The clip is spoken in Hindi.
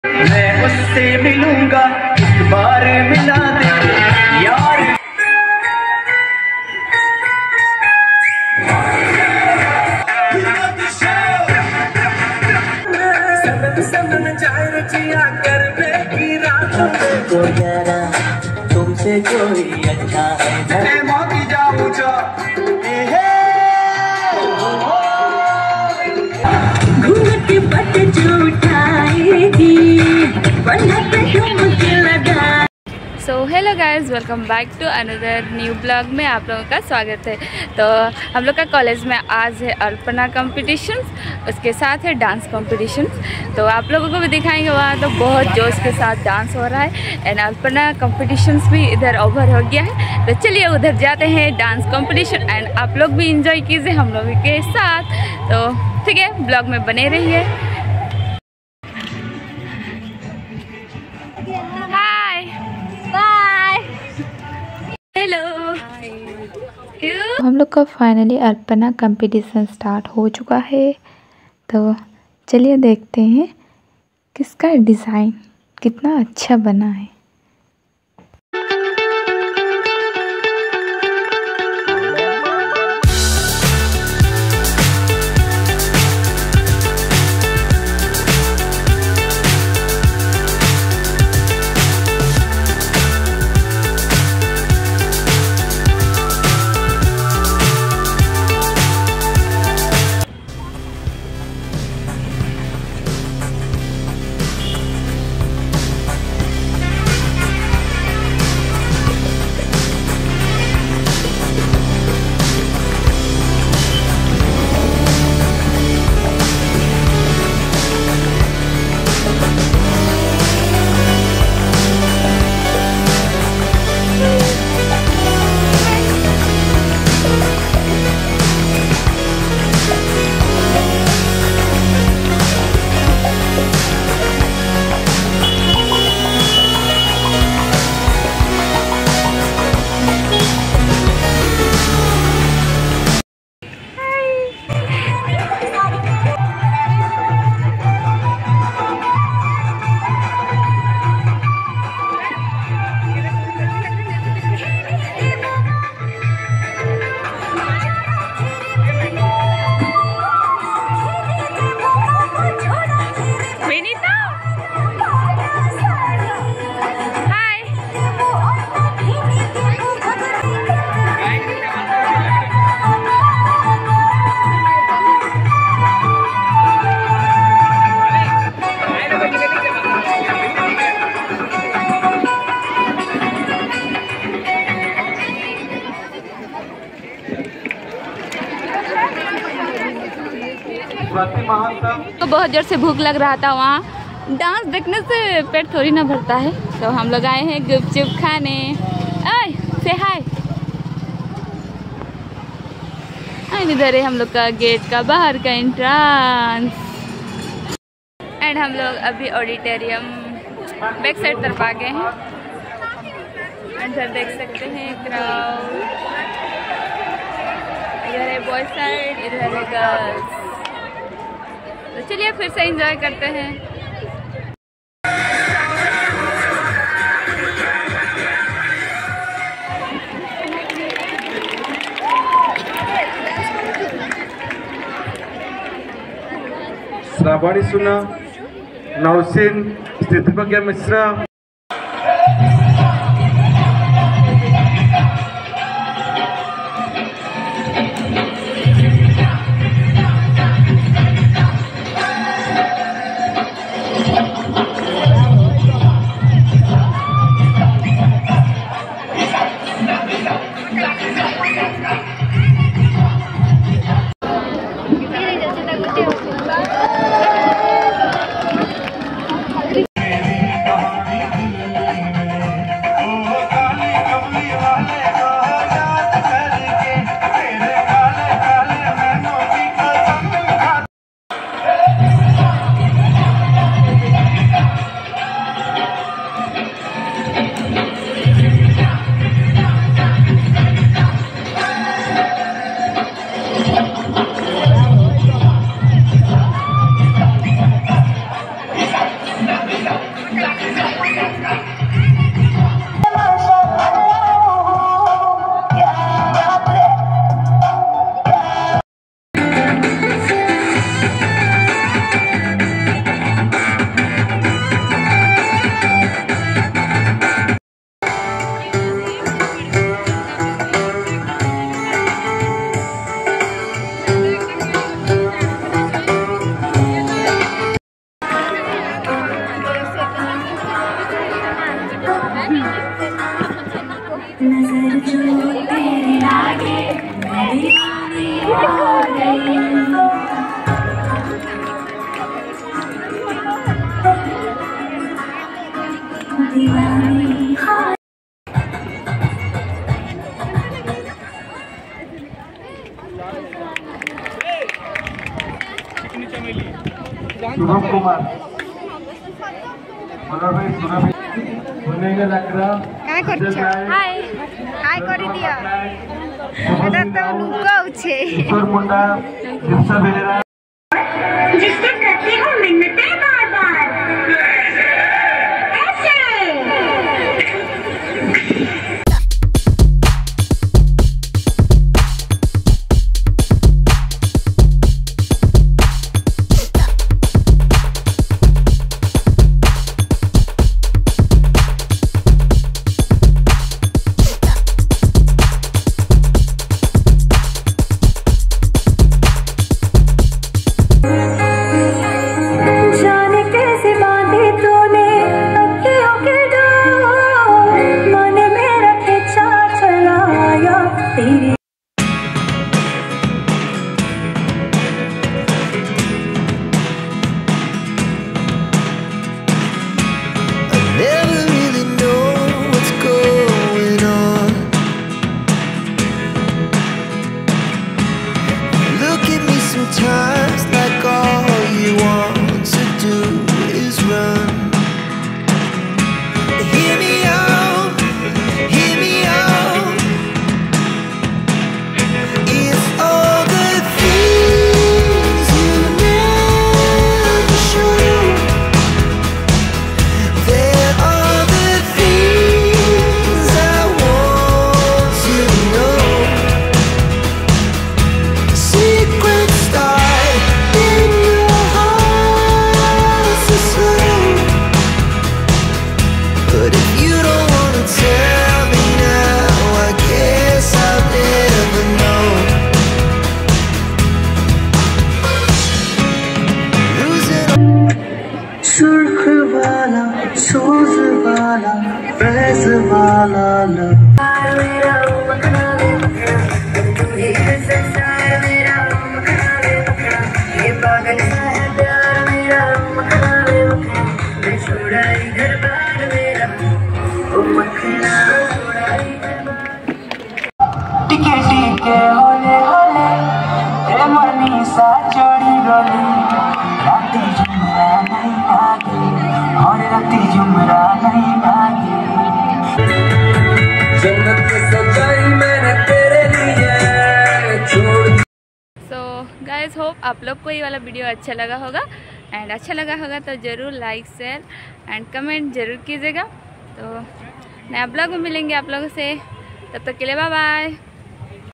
मैं उससे मिलूंगा, एक बार मिला दे यार। तुमसे कोई अच्छा है मांगी जाऊं जा घूंघट पट उठाएगी लगा। So hello guys, welcome back to another new blog में आप लोगों का स्वागत है। तो हम लोग का कॉलेज में आज है अल्पना कंपटीशंस, उसके साथ है डांस कंपटीशंस। तो आप लोगों को भी दिखाएंगे, वहाँ तो बहुत जोश के साथ डांस हो रहा है एंड अल्पना कंपटीशंस भी इधर ओवर हो गया है। तो चलिए उधर जाते हैं डांस कंपटीशन एंड आप लोग भी इंजॉय कीजिए हम लोगों के साथ। तो ठीक है, ब्लॉग में बने रहिए। हेलो, हम लोग का फाइनली अल्पना कंपटीशन स्टार्ट हो चुका है। तो चलिए देखते हैं किसका डिज़ाइन कितना अच्छा बना है। तो बहुत जोर से भूख लग रहा था, वहाँ डांस देखने से पेट थोड़ी ना भरता है। तो हम लोग आए हैं गुपचुप खाने। आए से हाय। इधर है हम लोग का गेट का बाहर का एंट्रेंस एंड हम लोग अभी ऑडिटोरियम बैक साइड तरफ आ गए हैं। इधर देख सकते हैं क्राउड, इधर है बॉयज साइड, इधर है गर्ल्स। तो चलिए फिर से एंजॉय करते हैं। श्रावणी सुना, नौसिन, स्थितिप्रज्ञा मिश्रा। नजर जो तेरे लागे मेरी दीवानी हो गई। दीवानी हो शुभम कुमार मनोहर भाई सुरभि लकड़ा काय करछ हाय हाय करि दिया एटा तो लुका उछे ईश्वर मुंडा जिप्सा बेलेरा जिससे करती हूँ मिन्नतें बार बार ऐसे। जाने कैसे बांधे तूने अखियों के डोर, मन मेरा खिंचा चलाया तेरी। Never really know what's going on. Look at me sometimes like all you want to do is run. Hear me out, hear me out. If all the things you never show, there are the things I want to know. Secrets start in your heart so slow. But if you don't wanna tell me now, I guess I'll never know. Losing सुर्ख वाला सोज वाला फैज वाला लव मेरा मखना तू ही है संसार मेरा मखना, ये पागल सा है प्यार मेरा मखना, मैं छोड़ा इधर बार मेरा ओ मखना, छोड़ा इधर बार। टिके टिके होले होले ए मनी सा जोड़ी गली राती जुमरा नहीं भागी और राती जुमरा नहीं भागी। जन्नत की सजाई मैंने तेरे लिए छोड़। सो गाइस होप आप लोग को ये वाला वीडियो अच्छा लगा होगा एंड अच्छा लगा होगा तो ज़रूर लाइक शेयर एंड कमेंट ज़रूर कीजिएगा। तो नया ब्लॉग में मिलेंगे आप लोगों से, तब तक के लिए बाय बाय।